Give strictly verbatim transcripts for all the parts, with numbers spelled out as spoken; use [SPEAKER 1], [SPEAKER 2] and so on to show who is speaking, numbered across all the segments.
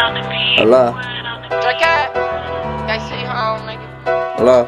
[SPEAKER 1] Hello.
[SPEAKER 2] Drake out. They see home, nigga.
[SPEAKER 1] Hello.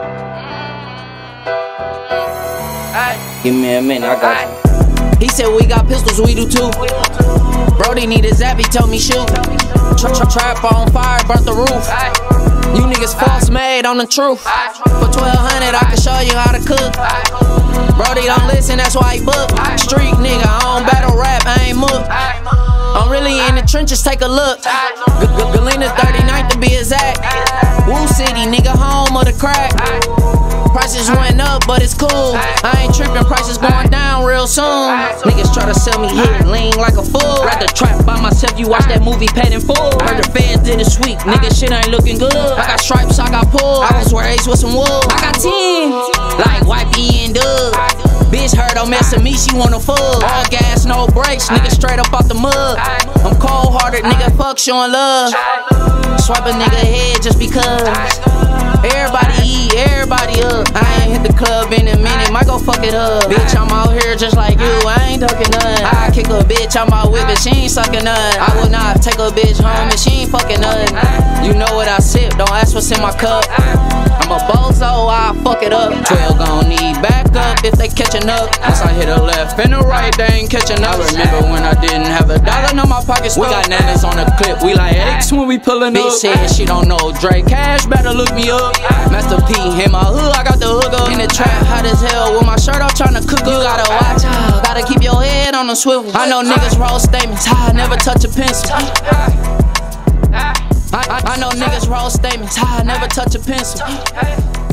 [SPEAKER 2] Hey.
[SPEAKER 1] Give me a minute, I got you.
[SPEAKER 3] He said we got pistols, we do too. Brody need a zap, he told me shoot. Tra tra Trap on fire, burnt the roof. You niggas false made on the truth. For twelve hundred, I can show you how to cook. Brody don't listen, that's why he book. Street nigga, I don't battle rap, I ain't mook. I'm really in the trenches, take a look. Galena thirty-ninth to be exact. Woo City, nigga, home of the crack. Prices went up, but it's cool. I ain't tripping, prices going down real soon. Niggas try to sell me hit, lean like a fool. Rather trap by myself, you watch that movie paid in full. Heard the feds did it sweet, nigga, shit ain't looking good. I got stripes, I got pulled. I was wear Ace with some wool. I got ten, like Wifey and Doug. Bitch heard I'm messing me, she wanna fuck. All gas, no brakes, nigga straight up out the mud. I'm cold hearted, nigga, fuck showing love. Swipe a nigga head just because. Everybody eat, everybody up. I ain't hit the club in a minute, might go fuck it up. Bitch, I'm out here just like you, I ain't ducking none. I kick a bitch, I'm out with it, she ain't sucking none. I will not take a bitch home and she ain't fucking none. You know what I sip, don't ask what's in my cup. I'm a bozo, I fuck it up. twelve gon' need backup if they catching up. Once I hit a left and a right, they ain't catching up. I remember when I didn't have a dollar in my pockets. We got nanas on the clip, we like X when we pullin' up. Bitch said she don't know Drake Cash, better look me up. Master P in my hood, I got the hook up. In the trap, hot as hell with my shirt off, tryna cook up. You gotta watch out, gotta keep your head on the swivel. I know niggas roll statements, I never touch a pencil. I, I, I know niggas roll statements, I never touch a pencil.